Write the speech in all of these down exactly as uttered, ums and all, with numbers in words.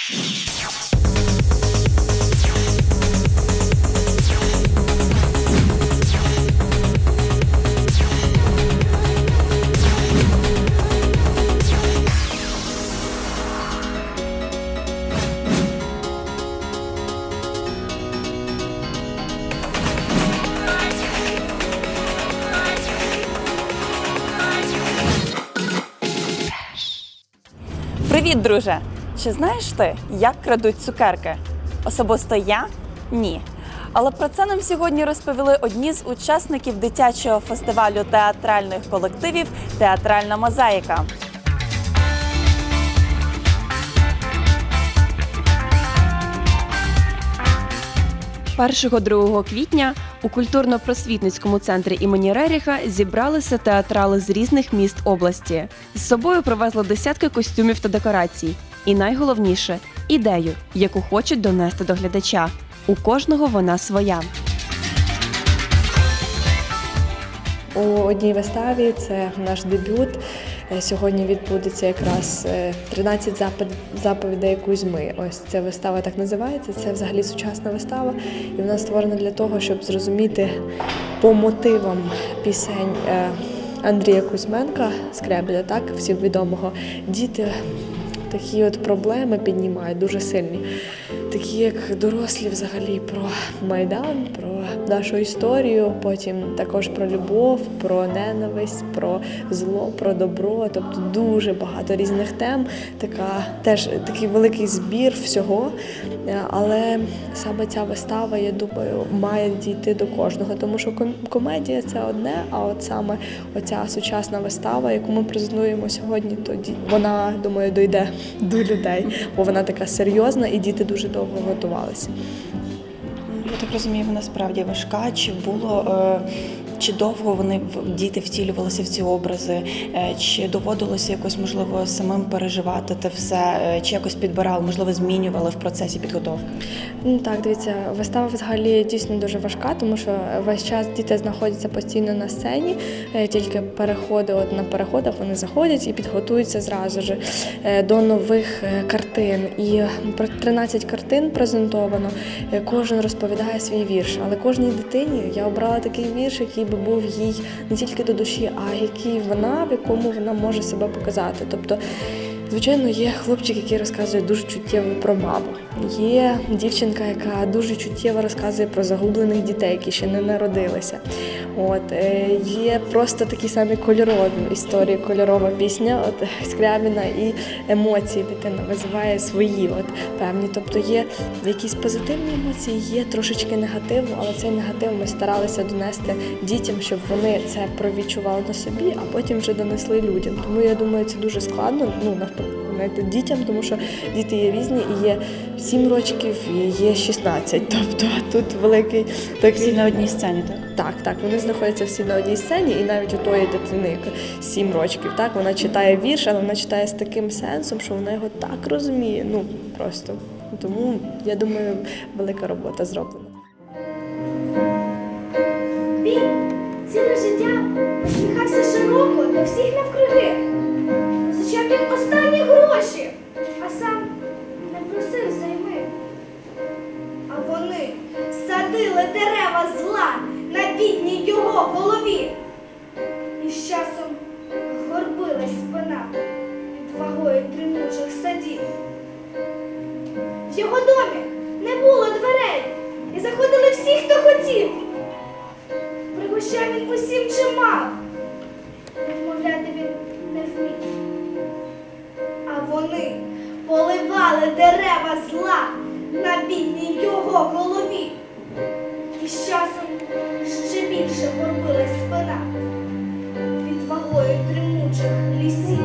Привіт, друже! Чи знаєш ти, як крадуть цукерки? Особисто я – ні. Але про це нам сьогодні розповіли одні з учасників дитячого фестивалю театральних колективів «Театральна мозаїка». першого-другого квітня у культурно-просвітницькому центрі імені Реріха зібралися театрали з різних міст області. З собою привезли десятки костюмів та декорацій. І найголовніше – ідею, яку хочуть донести до глядача. У кожного вона своя. У одній виставі, це наш дебют, сьогодні відбудеться якраз тринадцять заповідей Кузьми. Ось ця вистава так називається, це взагалі сучасна вистава. І вона створена для того, щоб зрозуміти по мотивам пісень Андрія Кузьменка, Скрябіля, так, всім відомого, діти такі от проблеми піднімають, дуже сильні. Такі як дорослі взагалі про Майдан, про нашу історію, потім також про любов, про ненависть, про зло, про добро. Тобто дуже багато різних тем, така, теж такий великий збір всього. Але саме ця вистава, я думаю, має дійти до кожного, тому що комедія – це одне, а от саме оця сучасна вистава, яку ми презентуємо сьогодні, то вона, думаю, дійде до людей, бо вона така серйозна і діти дуже довго готувалися. Я так розумію, вона справді важка. Чи було, чи довго вони, діти, втілювалися в ці образи? Чи доводилося якось, можливо, самим переживати те все? Чи якось підбирали, можливо, змінювали в процесі підготовки? Ну, так, дивіться, вистава взагалі дійсно дуже важка, тому що весь час діти знаходяться постійно на сцені, тільки переходи, от на переходах вони заходять і підготуються зразу ж до нових картин. І тринадцять картин презентовано, кожен розповідає свій вірш, але кожній дитині я обрала такий вірш, який би був їй не тільки до душі, а який вона, в якому вона може себе показати. Тобто, звичайно, є хлопчик, який розказує дуже чуттєво про маму. Є дівчинка, яка дуже чуттєво розказує про загублених дітей, які ще не народилися. От, є просто такі самі кольорові історії, кольорова пісня от, Скрябіна, і емоції дитина визиває свої от, певні. Тобто є якісь позитивні емоції, є трошечки негативу, але цей негатив ми старалися донести дітям, щоб вони це провідчували на собі, а потім вже донесли людям. Тому я думаю, це дуже складно, ну, навпаки, дітям, тому що діти є різні, і є сім років, і є шістнадцять. Тобто тут великий такий... Всі на одній сцені, так? Так, так, вони знаходяться всі на одній сцені, і навіть у тої дитини, яка сім років, так, вона читає вірш, але вона читає з таким сенсом, що вона його так розуміє, ну, просто. Тому, я думаю, велика робота зроблена. Він ціле життя посміхався широко до всіх навкруги. Зачав він останні гроші, а сам не просив займи. А вони садили дерева зла на бідній його голові. І з часом горбилась спина під вагою дрімучих садів. В його домі не було дверей, і заходили всі, хто хотів. Пригощав він усім чимало, відмовляти він не вмів. А вони поливали дерева зла на бідній його голові. І з часом ще більше горбилась спина під вагою дрімучих лісів.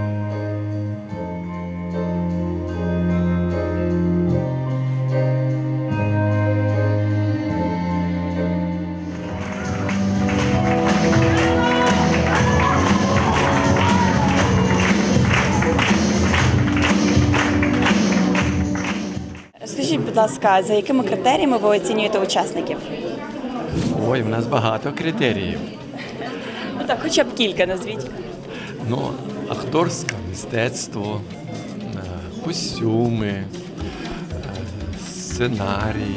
Скажіть, будь ласка, за якими критеріями ви оцінюєте учасників? Ой, в нас багато критеріїв. Ну так, хоча б кілька назвіть. Ну, акторське мистецтво, костюми, сценарій,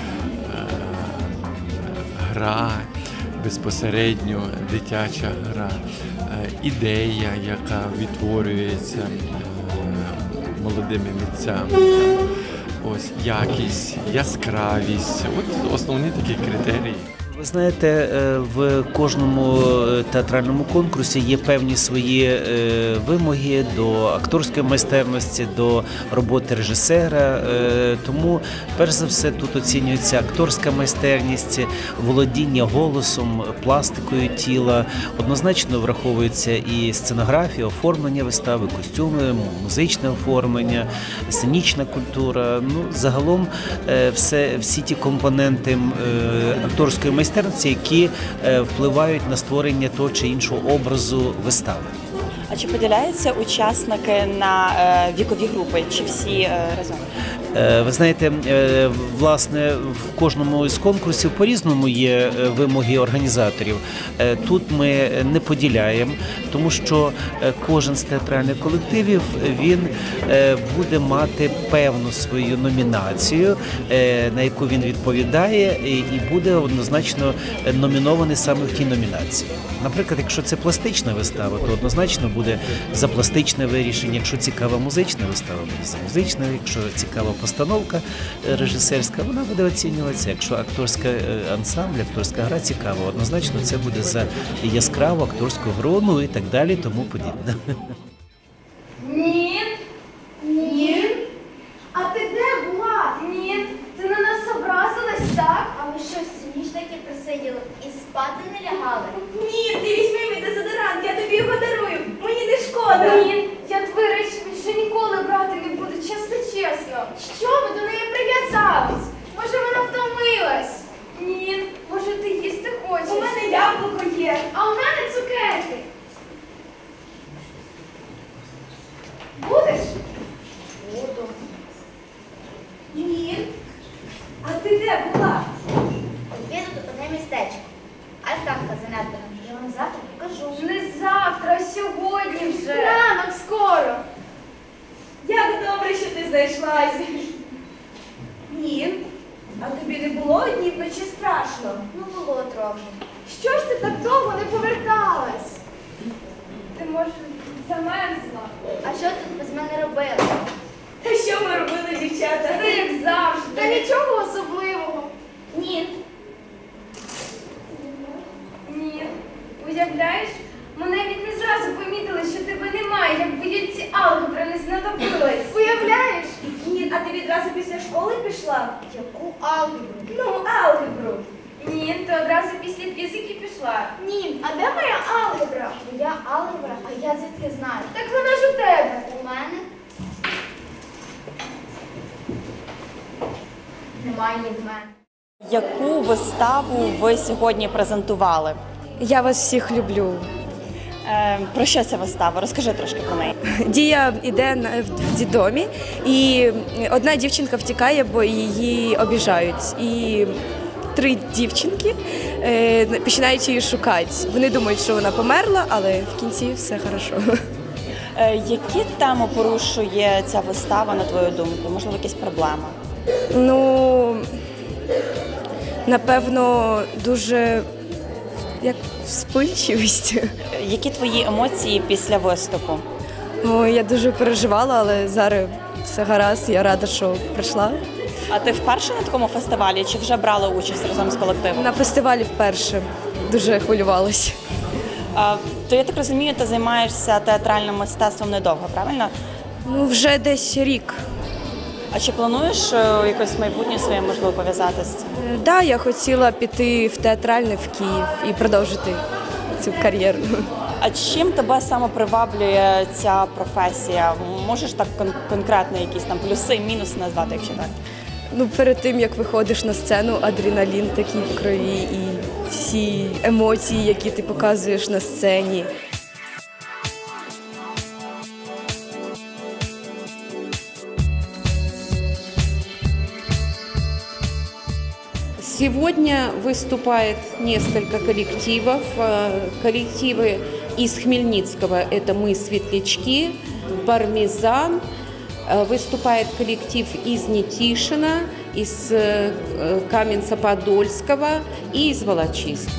гра, безпосередньо дитяча гра, ідея, яка відтворюється молодими митцями. Ось якість, яскравість. От основні такі критерії. Ви знаєте, в кожному театральному конкурсі є певні свої вимоги до акторської майстерності, до роботи режисера. Тому, перш за все, тут оцінюється акторська майстерність, володіння голосом, пластикою тіла. Однозначно враховується і сценографія, оформлення вистави, костюми, музичне оформлення, сценічна культура. Ну, загалом все, всі ті компоненти акторської майстерності, які впливають на створення того чи іншого образу вистави. А чи поділяються учасники на вікові групи, чи всі разом? Ви знаєте, власне, в кожному із конкурсів по-різному є вимоги організаторів. Тут ми не поділяємо, тому що кожен з театральних колективів, він буде мати певну свою номінацію, на яку він відповідає, і буде однозначно номінований саме в тій номінації. Наприклад, якщо це пластична вистава, то однозначно буде за пластичне вирішення. Якщо цікава музична вистава, буде за музичне. Якщо цікава постановка режисерська, вона буде оцінюватися. Якщо акторська ансамбль, акторська гра цікава, однозначно це буде за яскраву акторську гру, ну і так далі, тому подібне. Ні. Ні. А ти де була? Ні. Ти на нас образилась, так? А ви що, всю ніч таки присиділи і спати не лягали? Ні, ти візьми мій дезодорант, я тобі його дарую. Мені не шкода. Ні, я твої речі більше ніколи брати не буду, чесно-чесно. Що ви до неї прив'язались? Може, вона втомилась? Ні, може, ти їсти хочеш? У мене яблуко є, а у мене цукерки. Будеш? Буду. Ні. А ти де була? Піду тут одне містечко. Альтанка занедбана. Я вам завтра покажу. Не завтра, а сьогодні вже. Ранок скоро. Як добре, що ти знайшлась. Ні. А тобі не було одній вночі страшно? Ну, було трохи. Що ж ти так довго не поверталась? Ти, може, замерзла? А що тут без мене робили? Та що ми робили, дівчата? Все як завжди. Та нічого особливого. Ні. Ні. Уявляєш, ми навіть не зразу помітили, що тебе немає, як боєць алгебра не знадобилась. Уявляєш? Ні, а ти відразу після школи пішла? Яку алгебру? Ну, алгебру. Ні, ти одразу після фізики пішла. Ні, а де моя алгебра? Моя алгебра, а я звідки знаю? Так вона ж у тебе. У мене немає ні в мене. Яку виставу ви сьогодні презентували? Я вас всіх люблю. Е, про що ця вистава? Розкажи трошки про неї. Дія йде на- в дідомі, і одна дівчинка втікає, бо її обіжають. І три дівчинки е, починають її шукати. Вони думають, що вона померла, але в кінці все хорошо. Е, які теми порушує ця вистава, на твою думку? Можливо, якісь проблеми? Ну, напевно, дуже як вспильчивість. Які твої емоції після виступу? Ой, я дуже переживала, але зараз все гаразд, я рада, що прийшла. А ти вперше на такому фестивалі чи вже брала участь разом з колективом? На фестивалі вперше дуже хвилювалася. А, то я так розумію, ти займаєшся театральним мистецтвом недовго, правильно? Ну, вже десь рік. А чи плануєш е, якось майбутнє своє, можливо, пов'язати з цим? Так, да, я хотіла піти в театральне в Київ і продовжити цю кар'єру. А чим тебе саме приваблює ця професія? Можеш так кон- конкретно якісь там плюси, мінуси назвати, якщо так? Ну, перед тим, як виходиш на сцену, адреналін такий в крові і всі емоції, які ти показуєш на сцені. Сегодня выступает несколько коллективов. Э, Коллективы из Хмельницкого – это «Мы, светлячки», «Пармезан», Э, Выступает коллектив из Нетишина, из э, э, Каменца-Подольского и из Волочиска.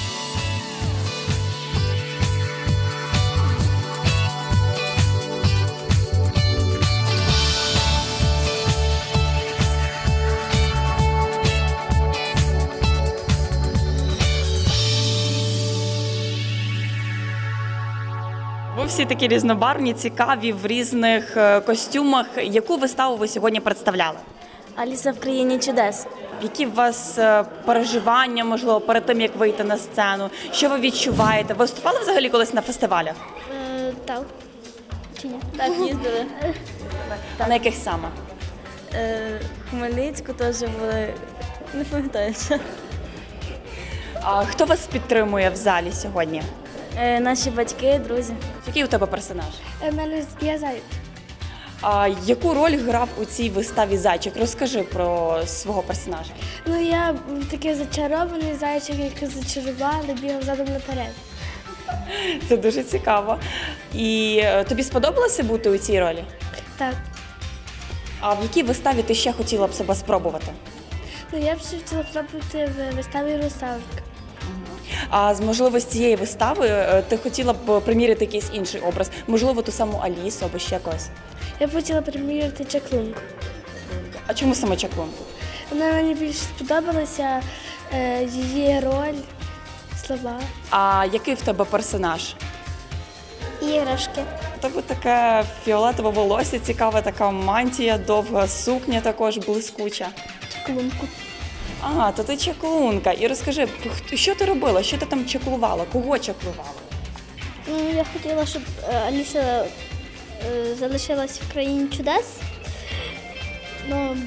Ви всі такі різнобарвні, цікаві, в різних е, костюмах. Яку виставу ви сьогодні представляли? Аліса в країні чудес. Які у вас е, переживання, можливо, перед тим, як вийти на сцену? Що ви відчуваєте? Ви виступали взагалі колись на фестивалях? Е, так. Чи ні? Так, їздили. А на яких саме? Е, Хмельницьку теж були. Не пам'ятаю. що. А хто вас підтримує в залі сьогодні? Е, наші батьки, друзі. Який у тебе персонаж? У мене я зайд. А яку роль грав у цій виставі зайчик? Розкажи про свого персонажа. Ну я такий зачарований зайчик, який зачарували, бігав задом наперед. Це дуже цікаво. І е, тобі сподобалося бути у цій ролі? Так. А в якій виставі ти ще хотіла б себе спробувати? Ну я б ще хотіла пробувати в виставі «Русалка». А з можливо з цієї вистави е, ти хотіла б приміряти якийсь інший образ? Можливо, ту саму Алісу або ще когось? Я б хотіла приміряти чаклунку. А чому саме чаклунку? Вона мені більше сподобалася, е, її роль, слова. А який в тебе персонаж? Іграшки. У тебе таке фіолетове волосся, цікава така мантія, довга сукня також блискуча. Чаклунку. А, то ти чаклунка. І розкажи, хто- що ти робила? Що ти там чаклувала? Кого чаклувала? Ну, я хотіла, щоб е, Аліса е, залишилась в країні чудес. Ну,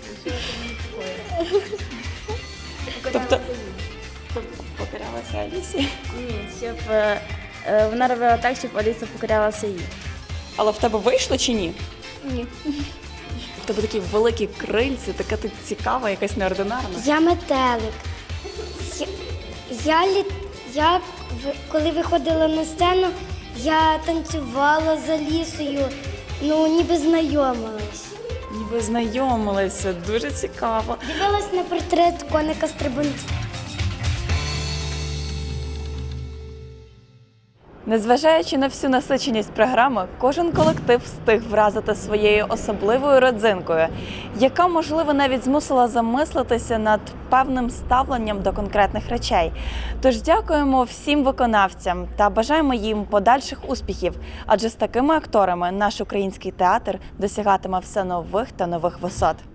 Тобто покорялася Алісі? ні, щоб е, е, вона робила так, щоб Аліса покорялася їй. Але в тебе вийшло чи ні? Ні. В тебе такі великі крильці, така ти цікава, якась неординарна. Я метелик. Я, я, літ- я в- коли виходила на сцену, я танцювала за Алісою, ну ніби знайомилась. Ніби знайомилися, дуже цікаво. Дивилась на портрет коника Стрибунця. Незважаючи на всю насиченість програми, кожен колектив встиг вразити своєю особливою родзинкою, яка, можливо, навіть змусила замислитися над певним ставленням до конкретних речей. Тож дякуємо всім виконавцям та бажаємо їм подальших успіхів, адже з такими акторами наш український театр досягатиме все нових та нових висот.